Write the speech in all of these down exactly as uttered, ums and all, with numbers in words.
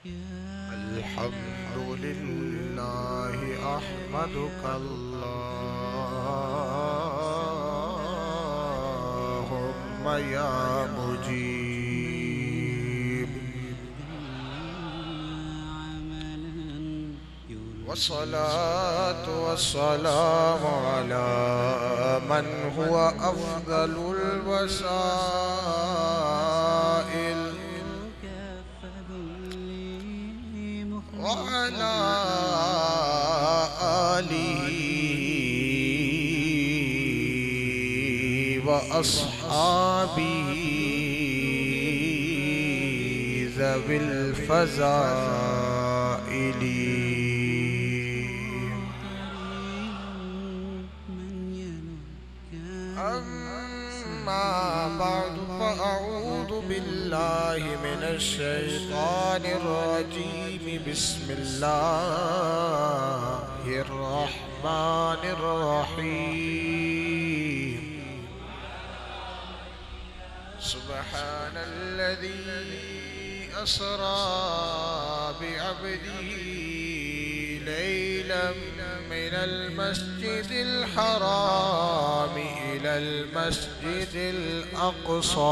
अल्हम्दुलिल्लाहि अहमदुकल्लाहुम्मा या मुजीब वस्सलातु वस्सलामु अला मन हुवा अफ़ज़लुल वसाइल व अला आलिही व अस्हाबिही ज़विल फ़ज़ाइली। अम्मा बअदु फ़अऊज़ु बिल्लाहि मिनश शैतानिर रजीम। बिस्मिल्लाहिर रहमानिर रहीम। सुब्हानल्लज़ी अस्रा बिअब्दिही लैलन मिनल मस्जिदिल हराम इलल मस्जिदिल अक़सा।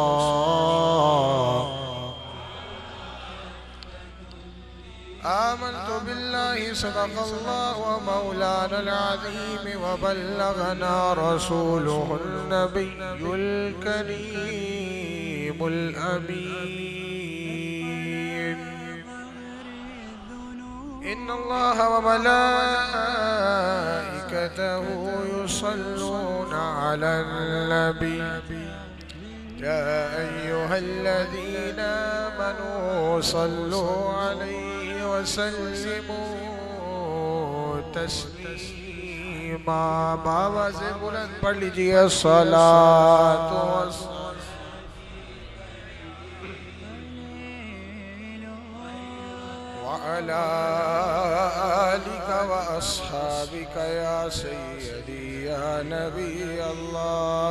आमन्तु बिल्लाहि सदक़ल्लाहु व मौलानल अज़ीम व बल्लगना रसूलुहुन नबियुल करीमुल अमीन। इन्नल्लाह व मलाइकतहु युसल्लूना अलन नबी या अय्युहल्लज़ीना आमनू सल्लू अलैहि व सल्लिमू तस्लीमा। बाबा से बुलंद पढ़ लीजिए सलातो व अला आलिका व अस्हाबिका या सय्यदी या नबी अल्लाह।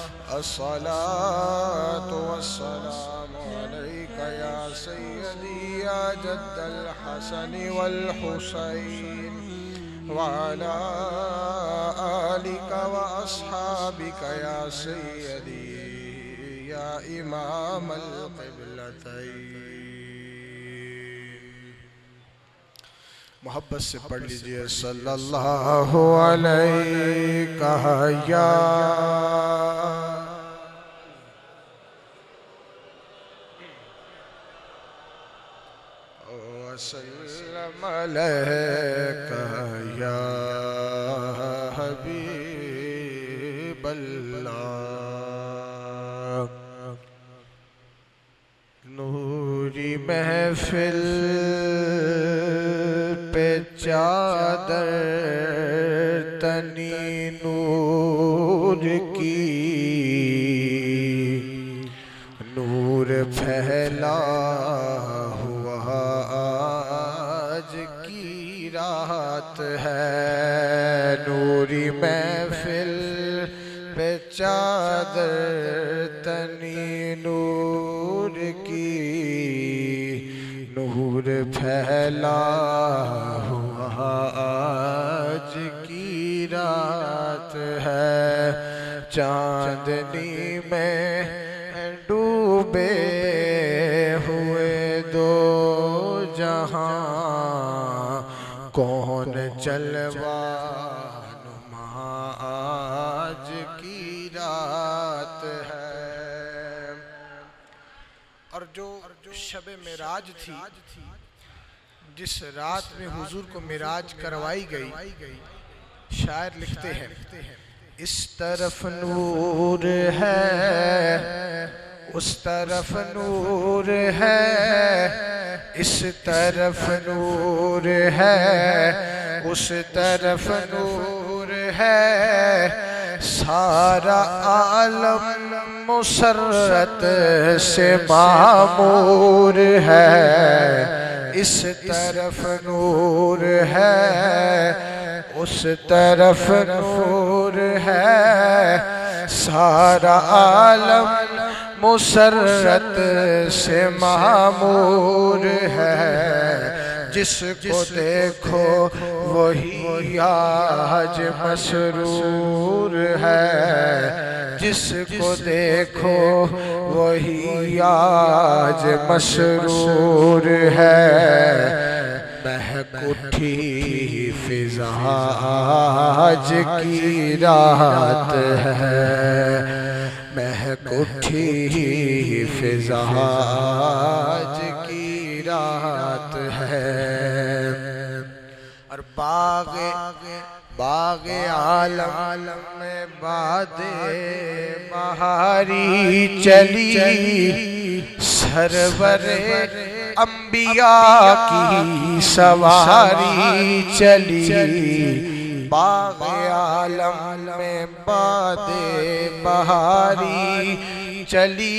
अस्सलातु वस्सलामु अलैका या सय्यदी या जद्दल हसन वल हुसैन व अला आलिका व अस्हाबिका या सय्यदी या इमामल क़िबलतैन। मोहब्बत से पढ़ लीजिए सल्लल्लाहु अलैहि या वसल्लम अलैका या हबीबल्लाह। नूरी महफिल पे चादर तनी नूर की, नूर फैला हुआ आज की रात है। नूरी महफिल पे चादर तनी नूर की, नूर फैला हुआ आज की रात है। चांदनी में डूबे हुए दो जहां, कौन जलवानुमा आज की रात है। और जो शबे मेराज थी, जिस रात में हुजूर को मेराज करवाई गई, शायर लिखते हैं इस तरफ नूर है, उस तरफ नूर है, इस तरफ नूर है, उस तरफ नूर है। सारा आलम मुसर्रत से मामूर है। इस तरफ नूर है, उस तरफ नूर है। सारा आलम मुसर्रत से मामूर है। जिसको देखो वही आज मसरूर है, जिसको देखो वही आज मसरूर है। महक उठी फिजा आज की रात है, महक उठी फिजा आज की रात है। और बागे बागे आलम में बादे बहारी चली, सरवरे अंबिया की सवारी चली। बागे आलम में बादे बहारी चली,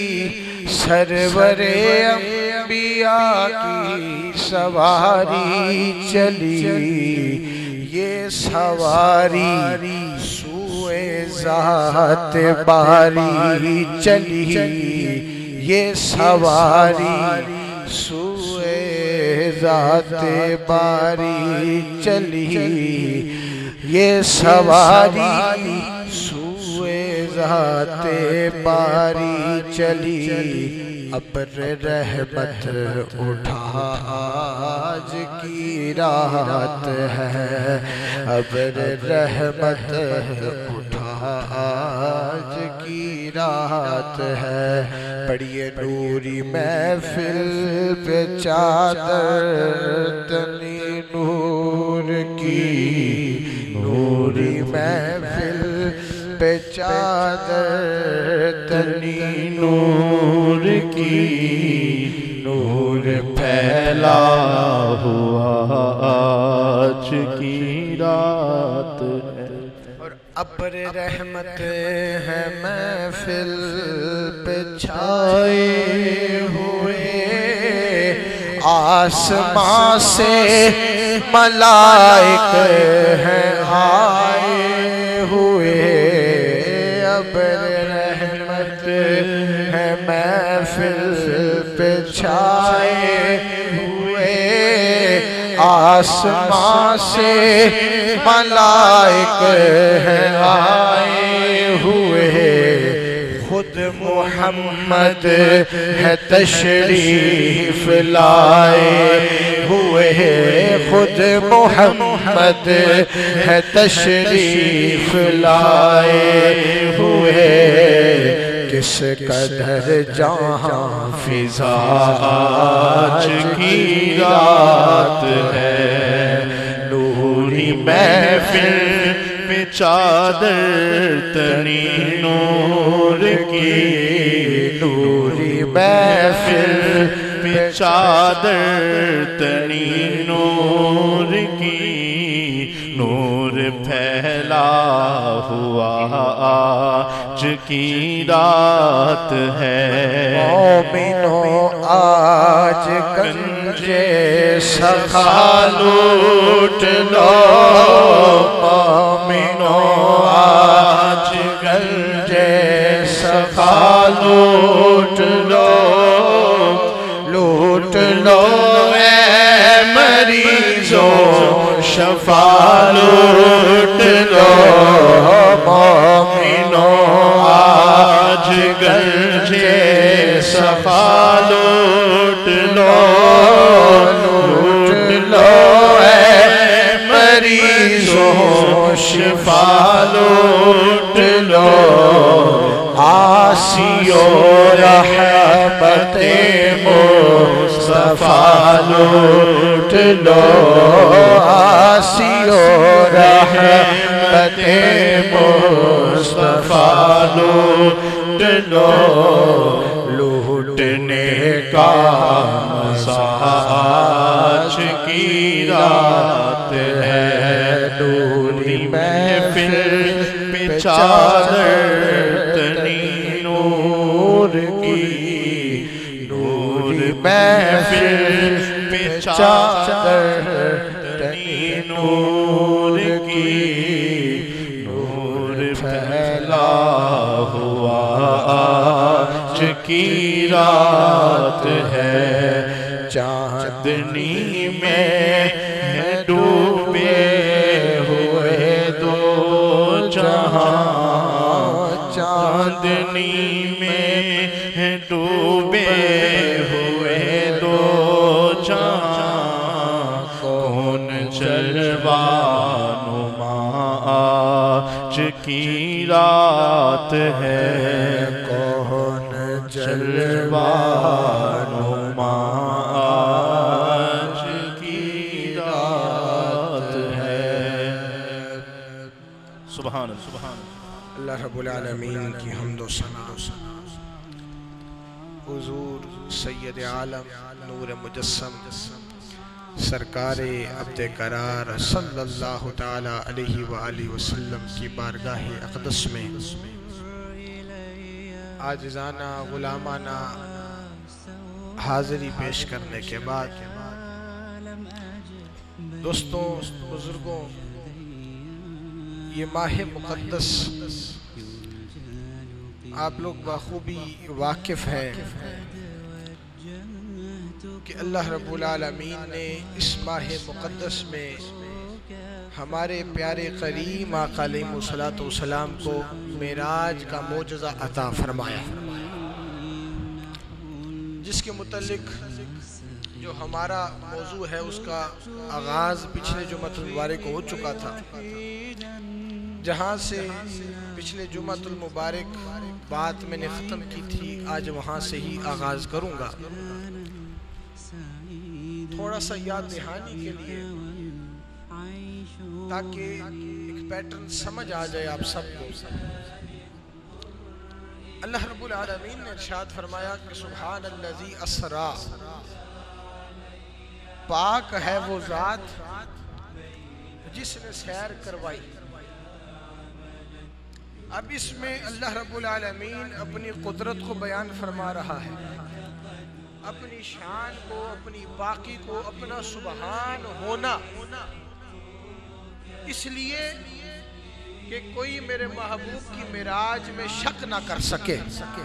सरवरे अंबिया की सवारी चली। ये सवारी सुए ज़ात बारी चली, ये सवारी सुए ज़ात बारी चली, ये सवारी सुए ज़ात बारी चली। अब्र रहमत उठा आज की रात है, अब्र रहमत उठा आज की रात है। पढ़िए नूरी महफिल पे चादर तनी नूर की, नूरी महफिल पे चादर तनी नूर की। नूर फैला हुआ आज की रात है। और अब्र रहमत है महफिल पे छाए हुए, आसमां से मलाइक हैं आए हुए। अब्र रहमत है महफिल पे छाए हुए, आसमां से मलाइक हैं आए हुए। खुद मोहम्मद है तशरीफ लाए हुए, खुद मोहम्मद है तशरीफ लाए हुए। किस कदर जहाँ फिजा आज की रात है, नूरी महफिल पे चादर तनी नूर की, नूरी महफिल पे चादर तनी नूर की। नूर फैला हुआ आज की रात है। मोमिनो आज गंजे सखा लूट लो, मोमिनो आज गंजे सखा लूट लो, लूट लो ए मरीजों शफा लूट लो। मोमिनो आज गंजे सफा लूट लो, लूट लो ए मरीजों शफा लूट लो। आसियो रहमते मुस्तफा लूट लो, आसियो रहमते मुस्तफा लूट लो। लूटने का आज की रात है, नूरी महफिल पे चादर तनी नूर की, नूर महफिल पे चादर तनी नूर की। नूर फैला हुआ आज की रात है। चांदनी में डूबे हुए दो जहां, चांदनी में डूबे हुए दो जहां, कौन जलवानुमा आज की रात है, कौन जलवानुमा आज की रात है। सुभान सुभान अल्लाह रब्बुल आलमीन की हम्द व सना हुजूर सैयद आलम नूर मुजस्सम सरकारे अब्दे करार सल्लल्लाहु ताला अलैहि व आलिहि वसल्लम की बारगाह अक़दस में आजिज़ाना गुलामाना हाज़िरी पेश करने के बाद, दोस्तों बुजुर्गों, ये माह मुक़द्दस आप लोग बखूबी वाकिफ़ हैं कि अल्लाह रब्बुल आलमीन ने इस माह मुक़द्दस में हमारे प्यारे करीम आका अलैहिस्सलातु वस्सलाम को मेराज का मोजज़ा अता फरमाया, जिसके मुतल्लिक जो हमारा मौजू है उसका आगाज़ पिछले जुम्मतुल मुबारक को हो चुका था, जहाँ से पिछले जुम्मतुल मुबारक बात मैंने ख़त्म की थी, आज वहाँ से ही आगाज़ करूँगा। थोड़ा सा याद दहानी के लिए, ताकि एक पैटर्न समझ आ जाए आप सबको। अल्लाह रब्बुल आलमीन ने इरशाद फरमाया कि सुब्हानल्लज़ी अस्रा, पाक है वो ज़ात जिसने सैर करवाई। अब इसमें अल्लाह रब्बुल आलमीन अपनी कुदरत को बयान फरमा रहा है, अपनी शान को, अपनी पाकी को, अपना सुबहान होना, इसलिए कि कोई मेरे महबूब की मिराज में शक ना कर सके,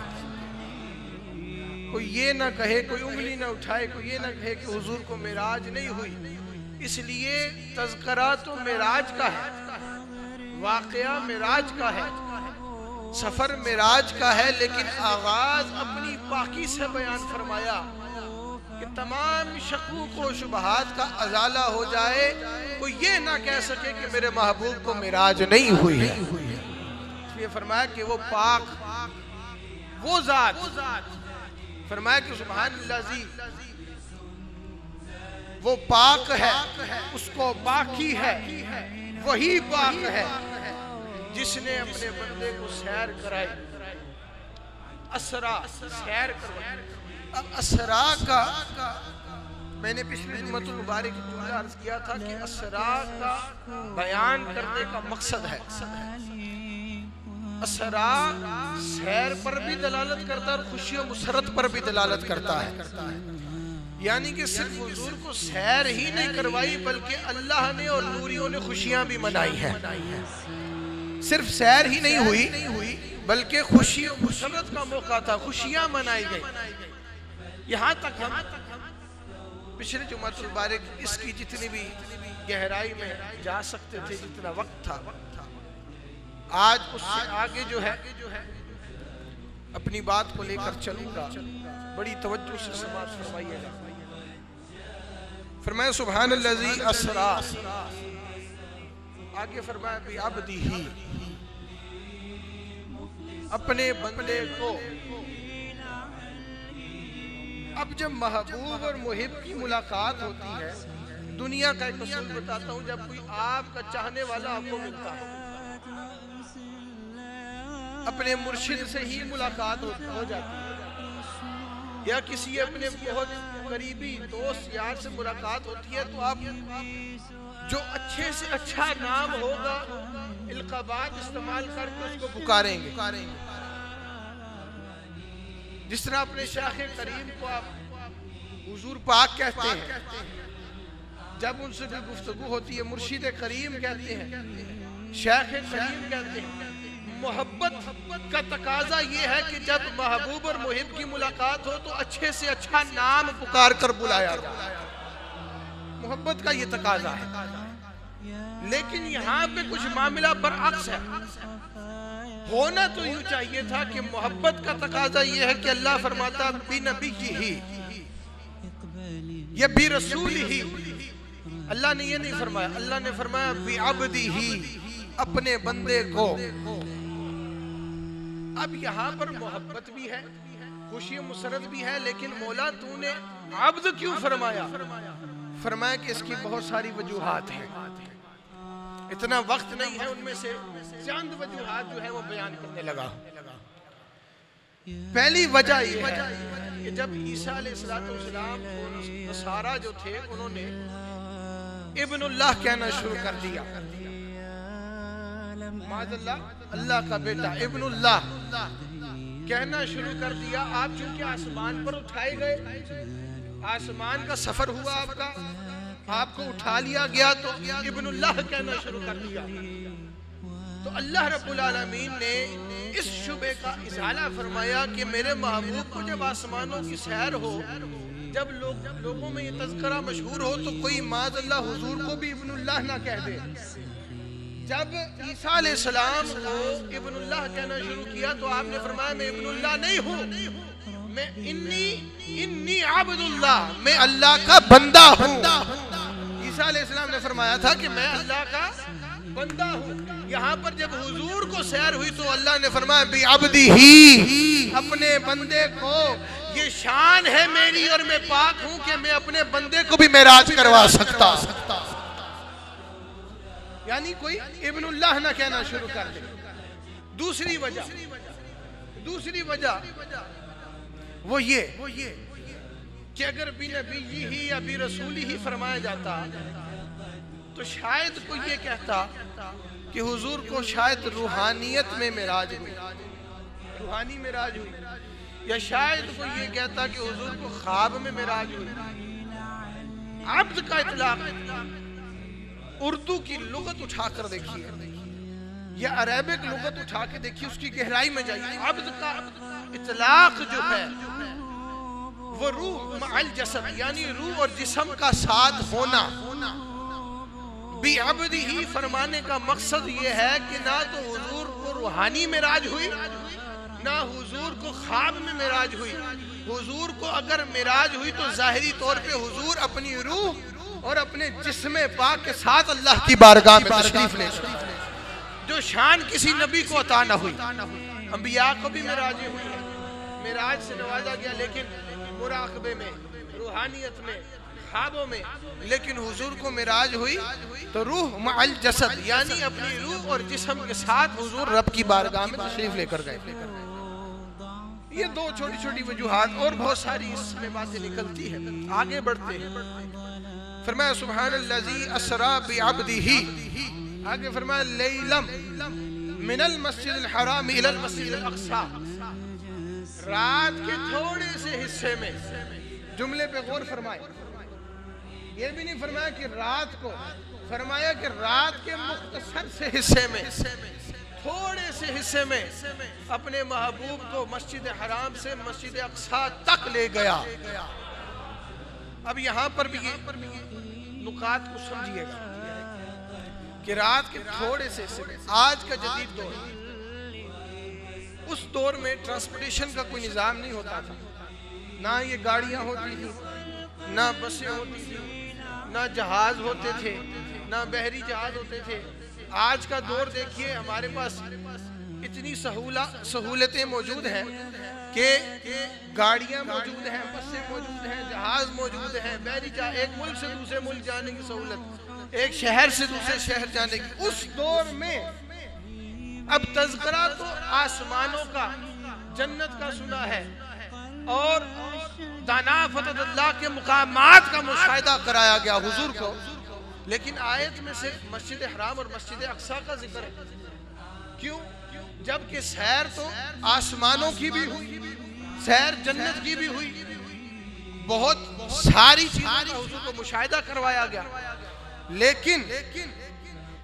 कोई ये ना कहे, कोई उंगली ना उठाए, कोई ये ना कहे कि हुजूर को मिराज नहीं हुई। इसलिए तज़किरा तो मिराज का है, वाक़या मिराज का है, सफ़र मिराज का है, लेकिन आगाज़ अपनी पाकी से बयान फरमाया कि तमाम शकूक व शुबहात का अजाला हो जाए, कोई ये ना कह सके कि मेरे महबूब को मिराज नहीं हुई है। इसलिए फरमाया कि वो पाक, वो ज़ात, फरमाया कि सुब्हानल्लाज़ी, वो पाक है, उसको बाकी है, वही पाक है जिसने अपने बंदे को सैर कराई, असरा सैर करवाई। अब असरा का मैंने पिछले जुम्मतुल मुबारक में अर्ज किया था कि असरा का बयान करने का मकसद है, असरा सैर पर भी दलालत करता है और खुशी और मुसरत पर भी दलालत करता है। यानी कि सिर्फ हुजूर को सैर ही नहीं करवाई, बल्कि अल्लाह ने और नूरियों ने खुशियां भी मनाई हैं। सिर्फ सैर ही नहीं हुई, बल्कि खुशी और मुसरत का मौका था, खुशियां मनाई गई। यहाँ तक हम पिछले जुम्मतुल मुबारक इसकी जितनी भी गहराई में जा सकते थे, जितना वक्त था, आज उससे आगे जो है अपनी बात को लेकर चलूंगा। बड़ी तवज्जो से समाअत फरमाइएगा। फरमाया सुब्हानल्लाज़ी अस्रा, आगे फरमाया भी अब्दी ही, अपने बंदे को। अब जब महबूब और मुहिब की मुलाकात होती है, दुनिया का एक असूल बताता हूँ, जब कोई आपका चाहने वाला आपको मिलता है, अपने मुर्शिद से ही मुलाकात हो जाती है, या किसी अपने बहुत करीबी दोस्त यार से मुलाकात होती है, तो आप जो अच्छे से अच्छा नाम होगा इल्क़ाबात इस्तेमाल करके उसको पुकारेंगे। जिस तरह अपने शाखे करीम को आप हुजूर पाक कहते हैं, जब उनसे भी गुफ्तगू होती है मुर्शिद करीम कहते हैं, शाखे करीम कहते हैं। मोहब्बत का तकाजा ये है कि जब महबूब और मुहिब की मुलाकात हो तो अच्छे से अच्छा नाम पुकार कर बुलाया जाए। मोहब्बत का ये तकाजा है। लेकिन यहाँ पे कुछ मामला बरअक्स है। होना तो यूं चाहिए था कि मोहब्बत का तकाजा ये है कि अल्लाह फरमाता बी नबी ही या बी रसूल ही। अल्लाह ने ये नहीं फरमाया, अल्लाह ने फरमाया बी अब्दी ही, अपने बंदे को। अब यहाँ पर मोहब्बत भी है, खुशी मुसरत भी है, लेकिन मौला तूने अब्द क्यों फरमाया? फरमाया कि इसकी बहुत सारी वजूहात हैं, इतना वक्त नहीं है, उनमें से चंद वजूहात जो है वो बयान करने लगा। पहली वजह ये है कि जब ईसा अलैहिस्सलाम को नसारा जो थे उन्होंने इब्नुल्लाह कहना शुरू कर दिया, माज़अल्लाह अल्लाह का बेटा इब्नुल्लाह कहना शुरू कर दिया। आप चूंकि आसमान पर उठाए गए, आसमान का सफर हुआ आपका, आपको उठा लिया गया तो इब्नुल्लाह कहना शुरू कर दिया। तो अल्लाह रब्बुल आलमीन ने इस शुबे का इज़ाला फरमाया कि मेरे महबूब को जब आसमानों की सैर हो, जब लोग लोगों में ये तज़किरा मशहूर हो तो कोई माज़अल्लाह हुजूर को भी इब्नुल्लाह ना कह दे। जब ईसा अलैहिस्सलाम को इब्नुल्लाह कहना शुरू किया तो आपने फरमाया मैं इब्नुल्लाह नहीं हूँ, मैं इन्नी इन्नी अब्दुल्लाह, मैं अल्लाह का बंदा हूँ। ईसा अलैहिस्सलाम ने फरमाया था कि मैं अल्लाह का बंदा हूँ। यहाँ पर जब हुजूर को सैर हुई तो अल्लाह ने फरमाया बी अब्दी ही, अपने बंदे को। ये शान है मेरी और मैं पाक हूँ कि मैं अपने बंदे को भी मेराज करवा सकता। यानी कोई इब्नुल्लाह ना कहना शुरू कर दे। दूसरी वजह दूसरी वजह वो ये कि अगर बी नबी ही या बी रसूली ही फरमाया जाता तो शायद कोई ये कहता कि हुजूर को शायद रूहानियत में मेराज हुई, रूहानी मेराज हुई, या शायद कोई ये कहता कि हुजूर को ख्वाब में मेराज हुई। अब्द का इतलाक उर्दू की लुगत उठाकर देखिए या अरेबिक लुगत उठा के देखिए, उसकी गहराई में जाइए। अब्द का इतलाक जो है वो रूह मअल जसद, यानी रूह और जिस्म का साथ होना। बी अब्दी ही फरमाने का मकसद ये है कि ना तो हुजूर को रूहानी मेराज हुई, ना हुजूर को ख्वाब में मेराज हुई। हुजूर को अगर मेराज हुई तो जाहिरी तौर पे हुजूर अपनी रूह और अपने जिस्म पाक के साथ अल्लाह की बारगाह में तशरीफ ले, जो शान किसी नबी को अता न हुई। अंबिया को भी मेराज हुई है, मेराज से नवाजा गया, लेकिन मुराकबे में, रूहानियत में, ख्वाबों में। लेकिन हुजूर को मेराज हुई तो रूह मअल जसद, यानी अपनी रूह और जिस्म के साथ हुजूर रब की बारगाह में तशरीफ लेकर गए। ये दो छोटी छोटी वजूहात, और बहुत सारी इसमें बातें निकलती है। आगे बढ़ते हैं। फरमाया सुब्हानल्लज़ी अस्रा बिअब्दिही, आगे फरमाया लैलम मिनल मस्जिदिल हराम इलल मस्जिदिल अक़सा, रात के थोड़े से हिस्से में। जुमले पे गौर फरमाए, ये भी नहीं फरमाया कि रात को, फरमाया कि रात के मुख्तसर से हिस्से में, थोड़े से हिस्से में अपने महबूब को मस्जिद हराम से मस्जिद अक़सा तक ले गया। अब यहाँ पर भी ये नुकात को समझिएगा कि रात के थोड़े से हिस्से में, आज का जदीद दौर, उस दौर में ट्रांसपोर्टेशन का कोई निज़ाम नहीं होता था, ना ये गाड़ियाँ होती थी, ना बसें होती थी, ना जहाज होते थे, ना बहरी जहाज होते थे। आज का दौर देखिए, हमारे पास इतनी सहूला सहूलतें मौजूद हैं कि गाड़ियां मौजूद हैं, बसें मौजूद हैं, जहाज मौजूद हैं, बहरी जहाज, एक मुल्क से दूसरे मुल्क जाने की सहूलत, एक शहर से दूसरे शहर जाने की। उस दौर में अब तज़किरा तो आसमानों का, जन्नत का सुना है और दानाफत अल्लाह के मुकामात का मुशाहिदा कराया गया हुजूर को, लेकिन आयत में सिर्फ मस्जिद हराम और मस्जिद अक़सा का जिक्र है। क्यों? जबकि सैर तो आसमानों की भी हुई, सैर जन्नत की भी हुई, बहुत सारी चीजों का हुजूर को मुशाहिदा करवाया गया। लेकिन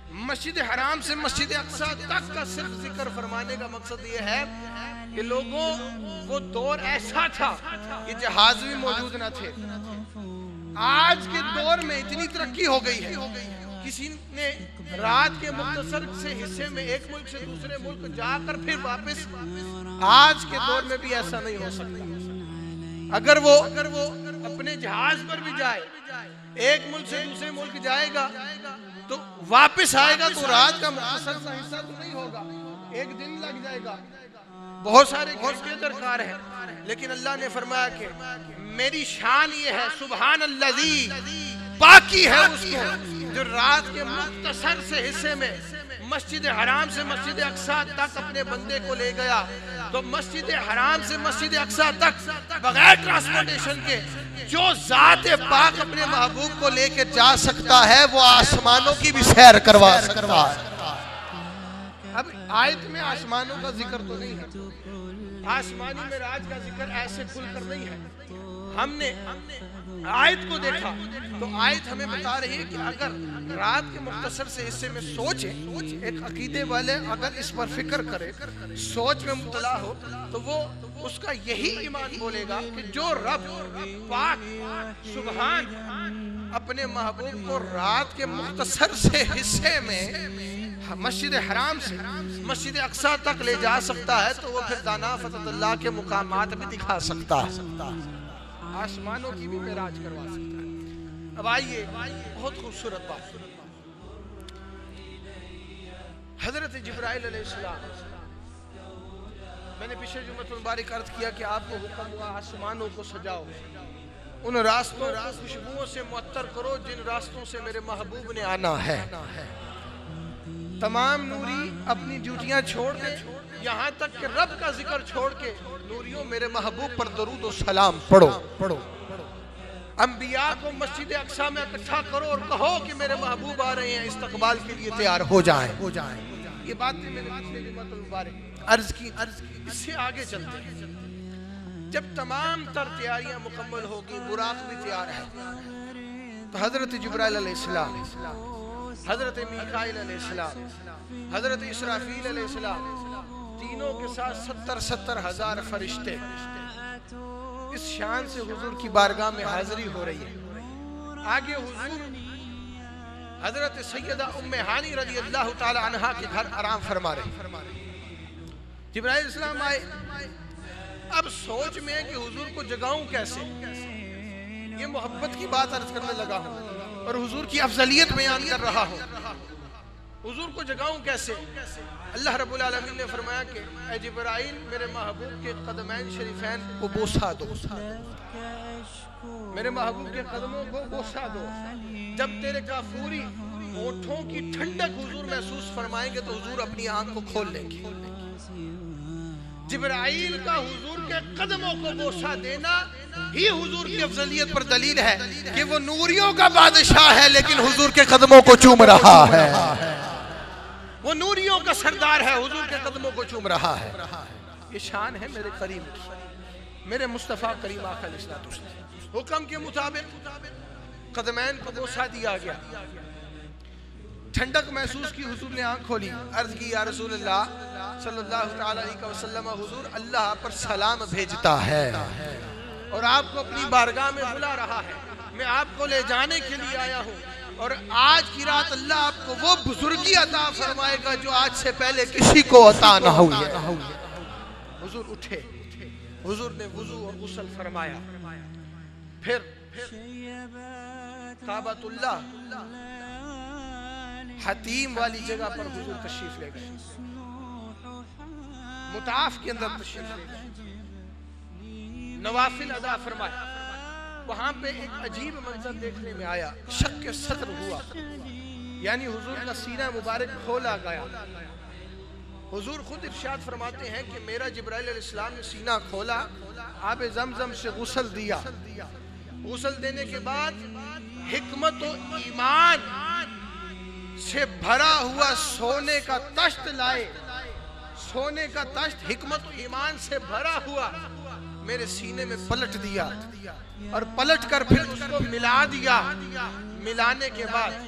मस्जिद हराम से मस्जिद अक्सा तक का सिर्फ जिक्र फरमाने का मकसद ये है कि लोगों, वो दौर ऐसा था कि जहाज भी मौजूद न थे। आज के दौर में इतनी तरक्की हो गई है, किसी ने रात के मुख्तसर से हिस्से में एक मुल्क से दूसरे मुल्क जाकर फिर वापस, आज के दौर में भी ऐसा नहीं हो सकता। अगर वो अगर वो अपने जहाज पर भी जाए, एक मुल्क से दूसरे मुल्क जाएगा तो वापस आएगा तो रात का मुख्तसर सा हिस्सा तो नहीं होगा, एक दिन लग जाएगा, बहुत सारे घंटे दरकार है। लेकिन अल्लाह ने फरमाया कि मेरी शान ये है, सुभान अल्लाजी, बाकी है उसको जो रात के मुख्तसर से हिस्से में मस्जिद हराम से मस्जिद अक्सा तक अपने बंदे को ले गया। तो मस्जिद हराम से मस्जिद अक्सा तक बगैर ट्रांसपोर्टेशन के जो ज़ात पाक अपने महबूब को लेके जा सकता है, वो आसमानों की भी सैर करवा सकता है। अब आयत में आसमानों का जिक्र तो नहीं है, आसमानी मेराज का जिक्र ऐसे खुलकर नहीं है। हमने आयत को देखा तो आयत हमें बता रही है कि अगर रात के मुख्तसर से हिस्से में सोचे, एक अकीदे वाले अगर इस पर फिक्र करे, सोच में मुब्तला हो, तो वो उसका यही ईमान बोलेगा कि जो रब पाक सुभान अपने महबूब को रात के मुख्तसर से हिस्से में मस्जिद हराम से मस्जिद अक्सा तक ले जा सकता है, तो वो फिर दाना फतल्लाह के मुकामात भी दिखा सकता है, आसमानों की भी मेराज करवा सकता है। अब आइए, बहुत खूबसूरत बात, हजरत जिब्राइल अलैहिस्सलाम, मैंने पिछले जुम्मे मुबारक अर्ज किया कि आपको हुक्म हुआ आसमानों को सजाओ, उन रास्तों को खुशबुओं से मुअत्तर करो जिन रास्तों से मेरे महबूब ने आना है। तमाम नूरी अपनी ड्यूटियां छोड़ दे, यहाँ तक कि रब का जिक्र छोड़ के नूरियों मेरे महबूब पर दरूद और सलाम पढ़ो पढ़ो अंबिया को मस्जिद अक्सा में इकट्ठा करो और कहो कि मेरे महबूब आ रहे हैं, इस्तकबाल के लिए तैयार हो जाएं हो जाएं। ये बात मैंने पिछले जुम्मे मुबारक अर्ज की अर्ज की इससे आगे चलते हैं। जब तमाम तर तैयारियां मुकम्मल होगी, बुराक भी तैयार है, तो हजरत जिब्राइल अलैहिस्सलाम, हजरत मीकाईल अलैहिस्सलाम, हजरत इसराफील अलैहिस्सलाम, तीनों के साथ सत्तर सत्तर हजार फरिश्ते इस शान से हुजूर की बारगाह में हाजिरी हो रही है। आगे हुजूर हजरत सैयदा उम्मे हानी रज़ी अल्लाह ताला अन्हा के घर आराम फरमा रहे। जिब्राइल अलैहिस्सलाम आए। अब सोच में है कि हुजूर को जगाऊं कैसे, ये मोहब्बत की बात अर्ज करने लगा हूं और हुजूर की अफजलियत बयान कर रहा हूं, हुजूर को जगाऊं कैसे। अल्लाह रब्बुल आलमीन ने फरमाया कि ऐ जिब्राइल, मेरे महबूब के कदमैन शरीफैन को बोसा दो, मेरे महबूब के कदमों को बोसा दो। जब तेरे काफूरी होठों की ठंडक हुजूर महसूस फरमाएंगे तो हुजूर अपनी आंख को खोल लेंगे। जिब्राइल का हुजूर के कदमों को बोसा देना ही हुजूर की अफजलियत पर दलील है कि वो नूरियों का बादशाह है, लेकिन हुजूर के कदमों को चूम रहा है। वो नूरियों का सरदार है, हुजूर के कदमों को चूम रहा है। ये शान है मेरे करीम की, मेरे मुस्तफ़ा करीम आका अलैहिस्सलातु वस्सलाम। हुक्म के मुताबिक कदमैन को बोसा दिया गया, ठंडक महसूस की, हुजूर ने आंख खोली, अर्ज की या रसूल अल्लाह सल्लल्लाहु अलैहि वसल्लम, हुजूर अल्लाह पर सलाम भेजता है और आपको अपनी बारगाह में बुला रहा है। मैं आपको ले जाने के लिए आया हूँ और आज की रात अल्लाह आपको वो बुजुर्गी अता फरमाएगा जो आज से पहले किसी को अता ना हुई है। हुजूर उठे, हुजूर ने वुजू और गुस्ल फरमाया, फिर काबतुल्लाह हतीम वाली जगह पर हुजूर तशरीफ ले गए, मुताफ के अंदर तशरीफ ले गए, नवाफिल अदा फरमाया। वहां पे एक अजीब मंजर देखने में आया, शक के सत्र हुआ, यानी हुजूर का सीना मुबारक खोला गया। हुजूर खुद इरशाद फरमाते हैं कि मेरा जिब्राइल अलैहिस्सलाम ने सीना खोला, आब ज़मज़म से गुस्ल दिया, गुस्ल देने के बाद हिकमत और ईमान से भरा हुआ सोने का तश्त लाए, सोने का तश्त हिकमत और ईमान से भरा हुआ मेरे सीने में पलट दिया और पलट कर फिर उसको मिला दिया। मिलाने के बाद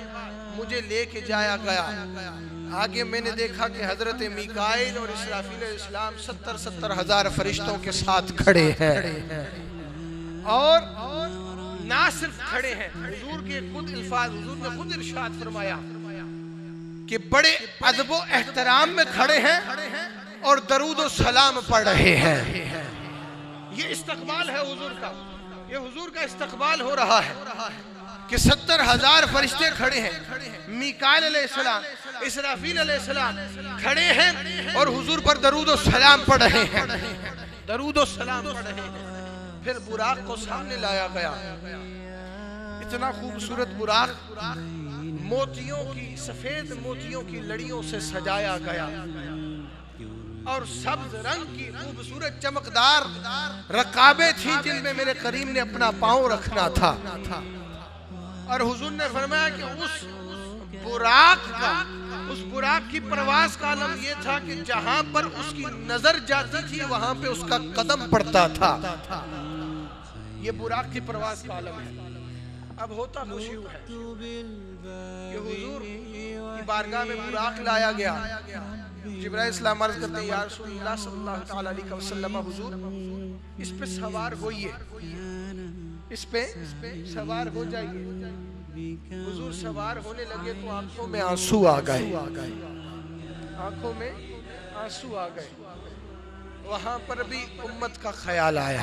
मुझे लेके जाया गया। आगे मैंने देखा कि हजरत मीकाईल और इसराफील इस्लाम सत्तर सत्तर हजार फरिश्तों के साथ खड़े हैं और ना सिर्फ खड़े हैं, हुजूर के खुद अल्फाज, हुजूर ने खुद इरशाद फरमाया कि बड़े अदब व एहतराम में खड़े हैं और दरूद व सलाम पढ़ रहे हैं। ये इस्तकबाल है हुजूर का, ये हुजूर का इस्तकबाल हो रहा है कि सत्तर हजार फरिश्ते खड़े हैं, मीकाईल अलैहिस्सलाम, इसराफील अलैहिस्सलाम खड़े हैं और हुजूर पर दरूद व सलाम पढ़ रहे हैं, दरूद व सलाम पढ़ रहे हैं। फिर बुराक को सामने लाया गया, इतना खूबसूरत बुराक मोतियों की, सफेद मोतियों की लड़ियों से सजाया गया और सब्ज रंग की खूबसूरत चमकदार रकाबें थी जिनमें मेरे करीम ने अपना पांव रखना था। और हुजूर ने फरमाया कि उस बुराक का, उस बुराक की परवाज़ का आलम यह था कि जहां पर उसकी नजर जाती थी वहां पे उसका कदम पड़ता था। ये बुराक की परवाज़ का आलम है। अब होता कुछ यूं है कि हुजूर की बारगाह में बुराक लाया गया। जिब्राइल इस्लाम अर्ज़ करते हैं, या रसूलल्लाह सल्लल्लाहु तआला अलैहि वसल्लम, हुजूर इस पे सवार होइए, इस पे सवार हो जाइए। हुजूर सवार होने लगे तो आंखों में आंसू आ गए, आंखों में आंसू आ गए। वहां पर भी उम्मत का ख्याल आया।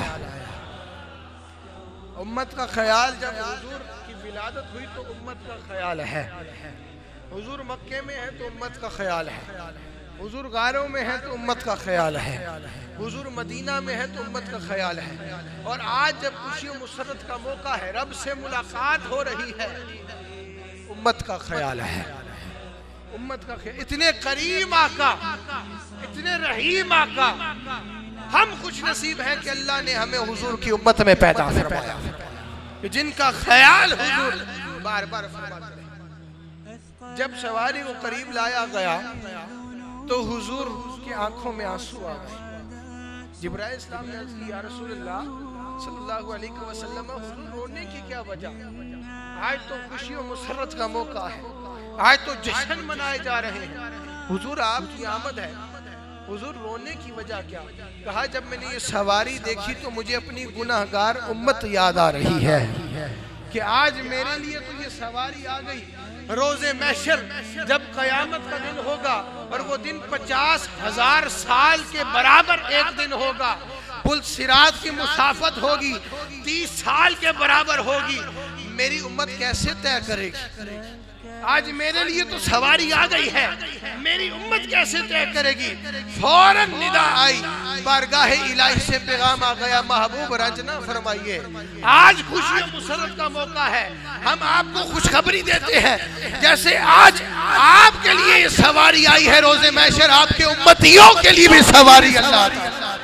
उम्मत का ख्याल, जब हुजूर की विलादत हुई तो उम्मत का ख्याल है। हुजूर मक्के में है तो उम्मत का ख्याल है, हुजूर गारों में है तो उम्मत का ख्याल है, हुजूर मदीना में है तो उम्मत का ख्याल है। और आज जब खुशी और मुसरत का मौका है, रब से मुलाकात हो रही है, उम्मत का ख्याल है, उम्मत का ख्याल। इतने करीम आका, इतने रहीम आका, हम खुश नसीब हैं कि अल्लाह ने हमें हुजूर की उम्मत में पैदा फरमाया, जिनका ख्याल हुजूर बार बार फरमाते हैं। जब सवारी को करीब लाया गया तो हुजूर की आंखों में आंसू आ गए। जिब्राइल इस्लाम ने अर्ज़ की, या रसूलल्लाह सल्लल्लाहु अलैहि वसल्लम, हुजूर रोने की क्या वजह? आज तो खुशी और मुसरत का मौका है, आज तो जश्न मनाए जा रहे हैं, हुजूर आपकी आमद है, हुजूर रोने की वजह क्या? कहा, जब मैंने ये सवारी देखी तो मुझे अपनी गुनाहगार उम्मत याद आ रही है कि आज मेरे लिए तो ये सवारी आ गई। रोज़े महशर जब कयामत का दिन होगा और वो दिन पचास हजार साल के बराबर एक दिन होगा, पुल सिरात की मुसाफत होगी, तीस साल के बराबर होगी, मेरी उम्मत कैसे तय करेगी? आज मेरे लिए तो सवारी आ गई है, मेरी उम्मत कैसे तय करेगी? फौरन निदा आई, बारगाह इलाही से पैगाम आ गया, महबूब रंजना फरमाइए, आज खुशी और मुसरत का मौका है, हम आपको खुशखबरी देते हैं, जैसे आज आपके लिए ये सवारी आई है रोज़े महशर, आपके उम्मतियों के लिए भी सवारी अल्लाह।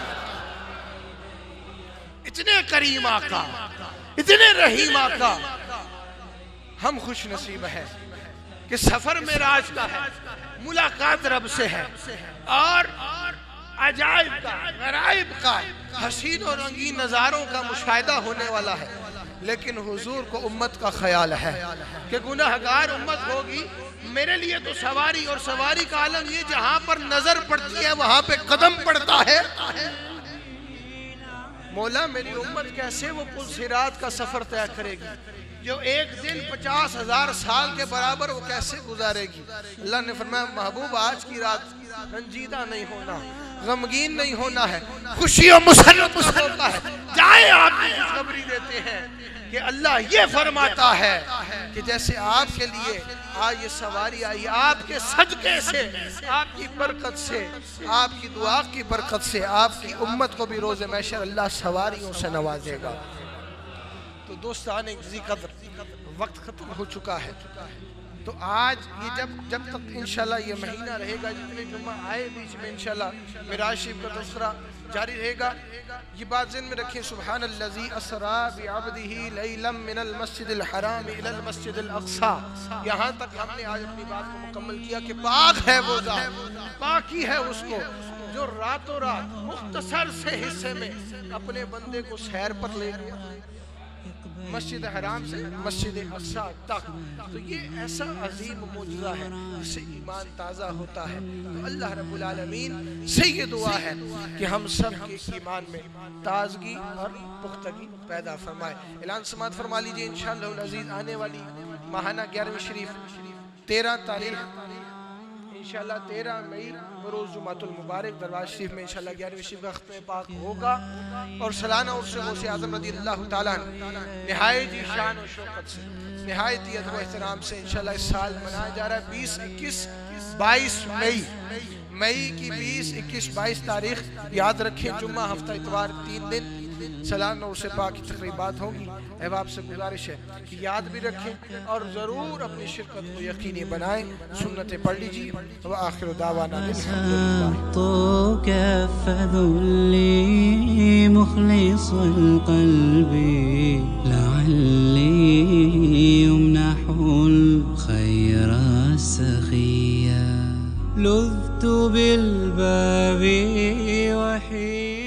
इतने करीम आका, इतने रहीम आका, हम खुश नसीब हैं कि सफर में राज का है, मुलाकात रब से है और अजाइब का, गराइब का, हसीन और रंगीन नज़ारों का मुशाहिदा होने वाला है। लेकिन हुजूर को उम्मत का ख्याल है कि गुनाहगार उम्मत होगी, मेरे लिए तो सवारी, और सवारी का आलम ये, जहां पर नजर पड़ती है वहां पे कदम पड़ता है। मौला मेरी उम्मत कैसे वो पुल सिरात का सफर तय करेगी जो एक दिन पचास हजार साल के बराबर, वो कैसे गुजारेगी? अल्लाह ने फरमाया, महबूब आज की रात रंजीदा नहीं होना, गमगीन नहीं होना है, खुशी और मुसरत होता है। जाए आपको खुशखबरी देते हैं कि अल्लाह ये फरमाता है कि जैसे आपके लिए आज ये सवारी आई, आपके सदके से, आपकी बरकत से, आपकी दुआ की बरकत से, आपकी उम्मत को भी रोज़े महशर अल्लाह सवारियों से नवाजेगा। तो दोस्तान क़द्र, वक्त खत्म हो चुका है। तो आज ये जब जब तक इंशाल्लाह ये महीना रहेगा, जितने जुम्मा आए बीच में इंशाल्लाह मिराज शरीफ का तज़किरा जारी रहेगा। ये बात ज़हन में रखें, सुब्हानल्लज़ी असरा बिअब्दिही लैलम मिनल मस्जिदिल हराम इलल मस्जिदिल अक़सा। यहाँ तक हमने आज अपनी बात को मुकम्मल किया कि पाक है वो ज़ात, पाकी है उसको जो रातों रात मुख्तसर से हिस्से में अपने बंदे को सैर पर ले गया। मस्जिद हराम से मस्जिद अक्सा तक। तो ये ऐसा अजीम मौजूदा है जिससे ईमान ताज़ा होता है। तो अल्लाह रब्बुल आलमीन से ये दुआ है कि हम सब के ईमान में ताजगी और पुख्तगी पैदा फरमाए। ऐलान समात फरमा लीजिए इंशाअल्लाह अज़ीज़ आने वाली माहाना ग्यारहवीं शरीफ तेरह तारीख इंशाअल्लाह तेरह मई बरोज़ जुमातुल मुबारक दरबार शरीफ में इंशाअल्लाह ग्यारहवीं शरीफ का ख़त्म पाक होगा और सालाना उर्स गौसे आज़म रज़ी अल्लाह ताला निहायत ही शान और शौकत से निहायत ही अदब एहतराम से इंशाअल्लाह इस साल मनाया जा रहा है बीस इक्कीस बाईस मई मई की बीस इक्कीस बाईस तारीख याद रखें। जुम्मा हफ्ता इतवार तीन दिन सालाना उर्स पाक की तक़रीबात होंगी। अहबाब से गुजारिश है कि याद भी रखें और ज़रूर अपनी शिरकत को यकीनी बनाएं। सुन्नतें पढ़ लीजिए। व आखिर दावाना لذت بالباب وحيد